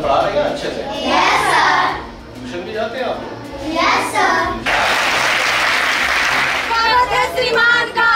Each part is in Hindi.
पढ़ा रहे हैं अच्छे से? Yes sir. ट्यूशन भी जाते हैं आप? Yes sir. स्वागत है श्रीमान का।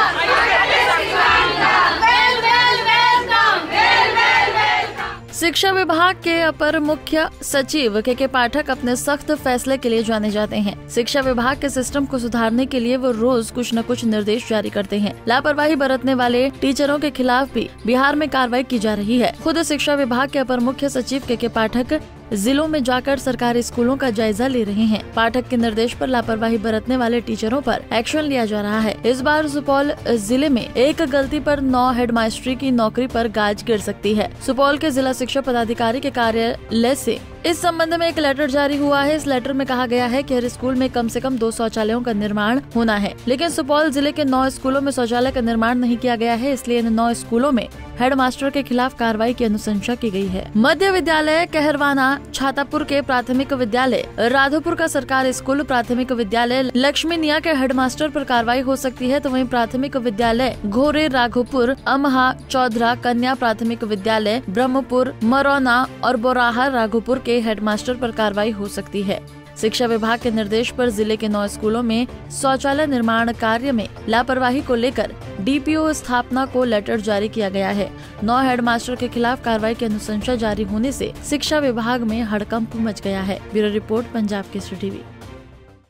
शिक्षा विभाग के अपर मुख्य सचिव के पाठक अपने सख्त फैसले के लिए जाने जाते हैं। शिक्षा विभाग के सिस्टम को सुधारने के लिए वो रोज कुछ न कुछ निर्देश जारी करते हैं। लापरवाही बरतने वाले टीचरों के खिलाफ भी बिहार में कार्रवाई की जा रही है। खुद शिक्षा विभाग के अपर मुख्य सचिव के पाठक जिलों में जाकर सरकारी स्कूलों का जायजा ले रहे हैं। पाठक के निर्देश पर लापरवाही बरतने वाले टीचरों पर एक्शन लिया जा रहा है। इस बार सुपौल जिले में एक गलती पर 9 हेडमास्टरी की नौकरी पर गाज गिर सकती है। सुपौल के जिला शिक्षा पदाधिकारी के कार्यालय से इस संबंध में एक लेटर जारी हुआ है। इस लेटर में कहा गया है कि हर स्कूल में कम से कम 2 शौचालयों का निर्माण होना है, लेकिन सुपौल जिले के 9 स्कूलों में शौचालय का निर्माण नहीं किया गया है, इसलिए इन 9 स्कूलों में हेडमास्टर के खिलाफ कार्रवाई की अनुशंसा की गई है। मध्य विद्यालय कहरवाना, छातापुर के प्राथमिक विद्यालय राधोपुर का सरकारी स्कूल, प्राथमिक विद्यालय लक्ष्मीनिया के हेडमास्टर पर कार्रवाई हो सकती है, तो वहीं प्राथमिक विद्यालय घोरे राघोपुर, अमहा, चौधरा कन्या प्राथमिक विद्यालय ब्रह्मपुर, मरौना और बोराहा राघोपुर के हेडमास्टर पर कार्रवाई हो सकती है। शिक्षा विभाग के निर्देश पर जिले के 9 स्कूलों में शौचालय निर्माण कार्य में लापरवाही को लेकर डीपीओ स्थापना को लेटर जारी किया गया है। 9 हेडमास्टर के खिलाफ कार्रवाई की अनुशंसा जारी होने से शिक्षा विभाग में हड़कंप मच गया है। Bureau report, Punjab Kesari TV.